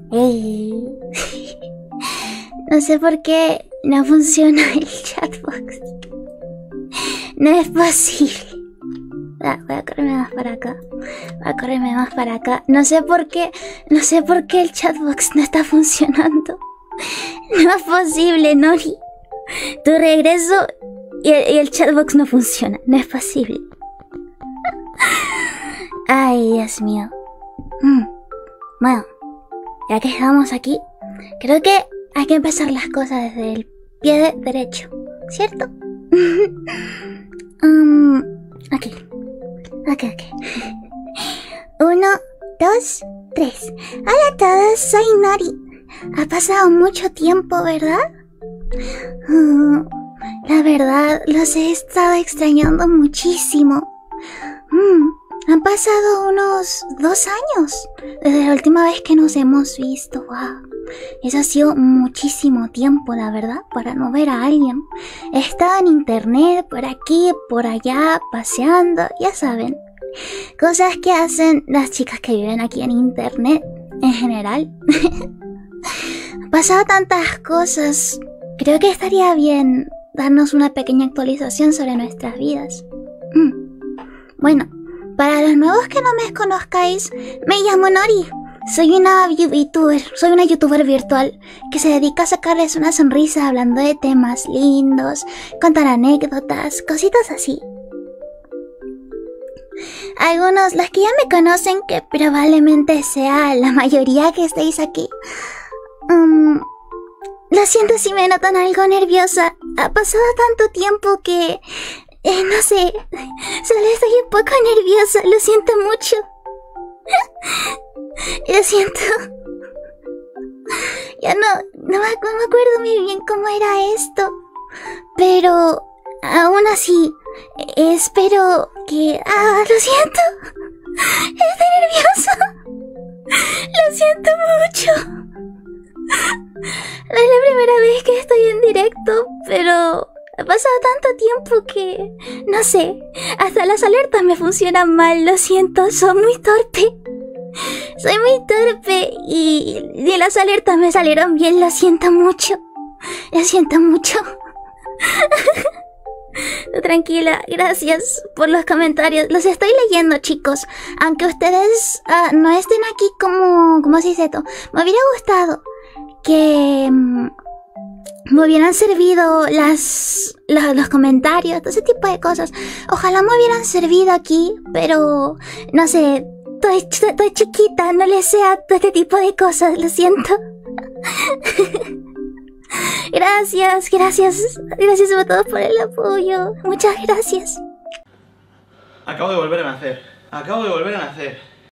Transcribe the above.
Ey. No sé por qué no funciona el chatbox. No es posible. Voy a correrme más para acá. Voy a correrme más para acá. No sé por qué el chatbox no está funcionando. No es posible, Nori. Tu regreso y el chatbox no funciona. No es posible. Ay, Dios mío. Bueno, ya que estamos aquí, creo que hay que empezar las cosas desde el pie derecho, ¿cierto? Aquí. Ok. 1, 2, 3. Hola a todos, soy Nori. Ha pasado mucho tiempo, ¿verdad? La verdad, los he estado extrañando muchísimo. Han pasado unos 2 años desde la última vez que nos hemos visto. Wow. Eso ha sido muchísimo tiempo, la verdad, para no ver a alguien. He estado en internet, por aquí, por allá, paseando, ya saben. Cosas que hacen las chicas que viven aquí en internet, en general. Han pasado tantas cosas. Creo que estaría bien darnos una pequeña actualización sobre nuestras vidas. Bueno, para los nuevos que no me conozcáis, me llamo Nori. Soy una youtuber virtual que se dedica a sacarles una sonrisa hablando de temas lindos, contar anécdotas, cositas así. Algunos, los que ya me conocen, que probablemente sea la mayoría que estéis aquí. Lo siento si me notan algo nerviosa. Ha pasado tanto tiempo que... no sé, solo estoy un poco nerviosa, lo siento mucho. Lo siento. Ya no me acuerdo muy bien cómo era esto. Pero aún así, espero que... lo siento. Estoy nerviosa. Lo siento mucho. No es la primera vez que estoy en directo, pero... ha pasado tanto tiempo que... no sé, hasta las alertas me funcionan mal, lo siento, soy muy torpe. Soy muy torpe y las alertas me salieron bien, lo siento mucho. Lo siento mucho. Tranquila, gracias por los comentarios. Los estoy leyendo, chicos. Aunque ustedes no estén aquí como se dice esto. Me hubiera gustado que... me hubieran servido los comentarios, todo ese tipo de cosas. Ojalá me hubieran servido aquí, pero no sé, estoy chiquita, no les sé a todo este tipo de cosas, lo siento. Gracias a todos por el apoyo, muchas gracias. Acabo de volver a nacer.